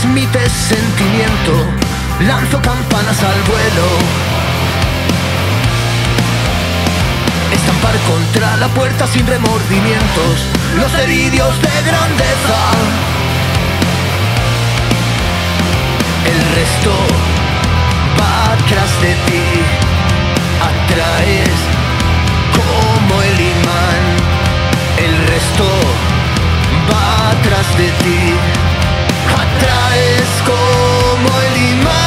transmites sentimiento, lanzo campanas al vuelo. Estampar contra la puerta sin remordimientos, los delirios de grandeza. El resto va tras de ti, atraes como el imán. El resto va tras de ti, atraes como el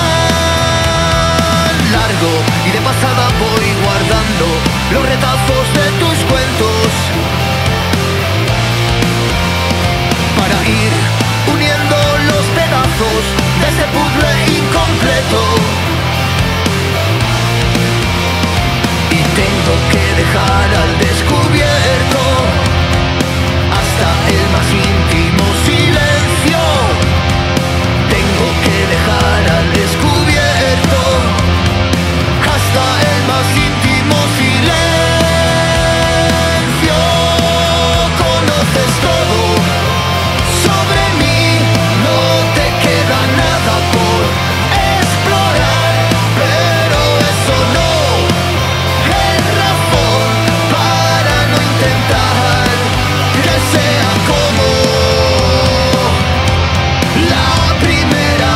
imán. Largo y de pasada voy guardando los retazos de tus cuentos, para ir uniendo los pedazos de ese puzzle incompleto. Y tengo que dejar al descubierto hasta el más íntimo silencio. Tengo que dejar al descubierto hasta el más íntimo silencio. Conoces todo sobre mí, no te queda nada por explorar, pero eso no es razón para no intentar que sea como la primera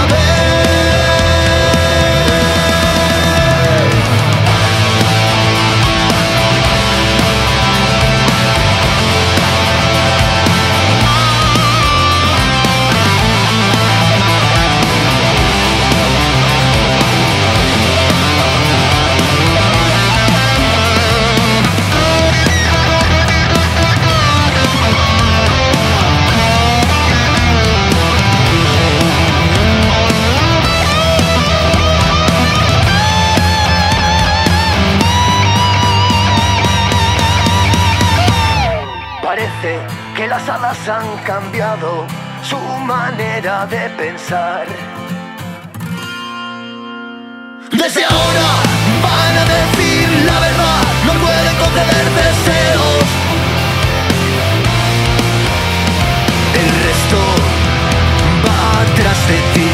Parece que las hadas han cambiado su manera de pensar. Desde ahora van a decir la verdad, no pueden conceder deseos. El resto va tras de ti,